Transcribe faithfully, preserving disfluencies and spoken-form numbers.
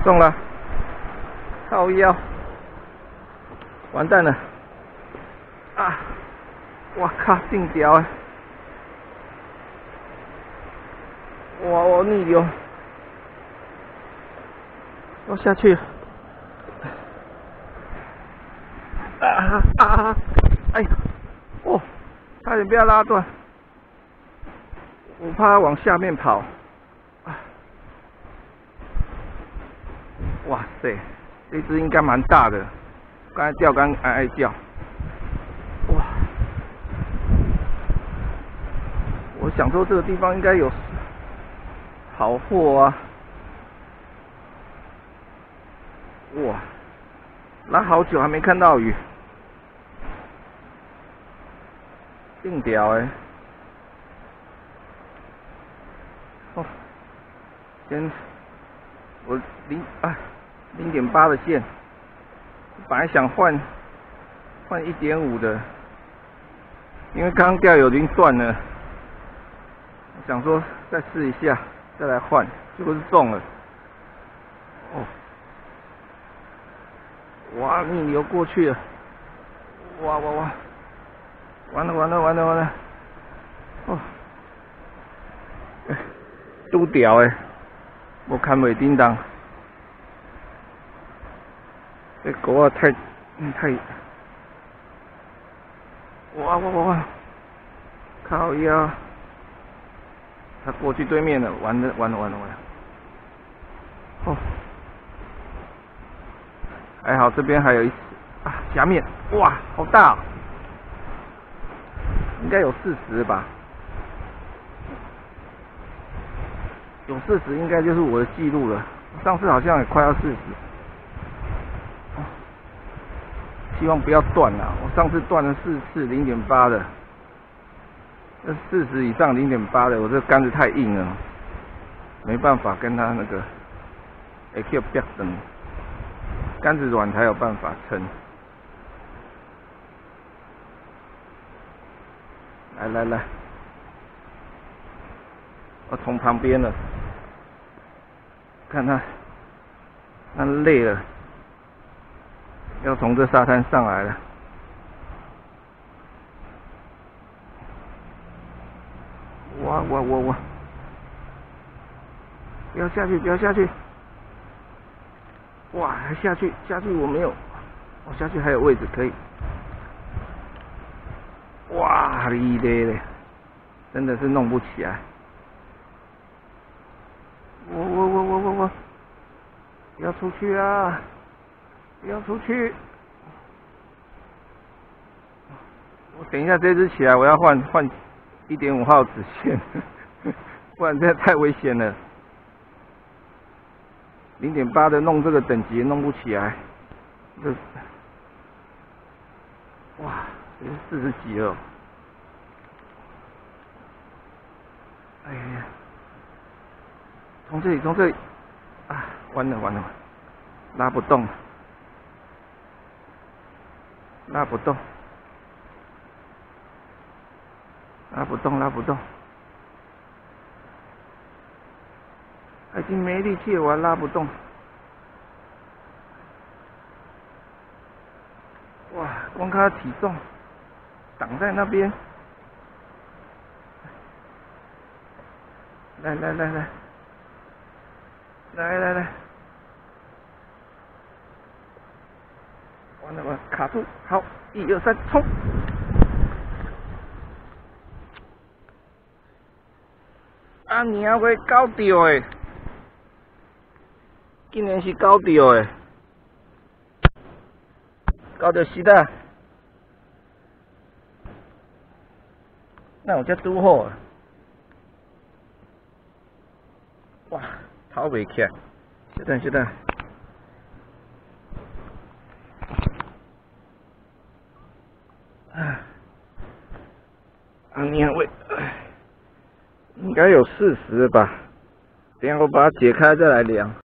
中了，靠腰，完蛋了！啊！我靠，定屌哎！哇，我逆流，要下去！啊啊！哎呀，哦，差点被它拉断，我怕它往下面跑。 哇塞，这只应该蛮大的，刚才钓竿哀哀叫。哇！我想说这个地方应该有好货啊。哇！拉好久还没看到鱼，定屌哎、欸！哦，先我零啊。 零点八的线，本来想换换一点五的，因为刚刚钓友已经断了，想说再试一下，再来换，结果是中了。哦，哇，逆流过去了，哇哇哇，完了完了完了完了，哦，都屌诶，我看袂叮当。 这狗啊，太，嗯，太，哇哇哇哇，靠腰，它过去对面了，完了完了完了完了，哦，还好这边还有一啊虾面，哇，好大、哦，应该有四十吧，有四十应该就是我的记录了，上次好像也快要四十。 希望不要断了，我上次断了四次零点八的，那四十以上零点八的，我这杆子太硬了，没办法跟它那个 A Q 变升，杆子软才有办法撑。来来来，我从旁边了，看它，它累了。 要从这沙滩上来了，哇哇哇哇！不要下去，不要下去！哇，还下去，下去我没有，我下去还有位置可以。哇，厉害嘞！真的是弄不起来。我我我我我我！不要出去啊！ 不要出去！我等一下这只起来，我要换换一点五号子线，不然这太危险了。零点八的弄这个等级弄不起来，这哇，这是四十几了。哎呀，从这里从这里啊，完了完了，拉不动。 拉不动，拉不动，拉不动，已经没力气了，我还拉不动。哇，光看他体重，挡在那边。来来来来，来来来。 完了，我卡住，好，一二三，冲！啊，你还会搞到诶，竟然是搞到诶，搞到死啦！那有遮拄好啊！哇，跑袂起来，稍等稍等。 啊，啊，你看喂，应该有四十吧？等下我把它解开再来量。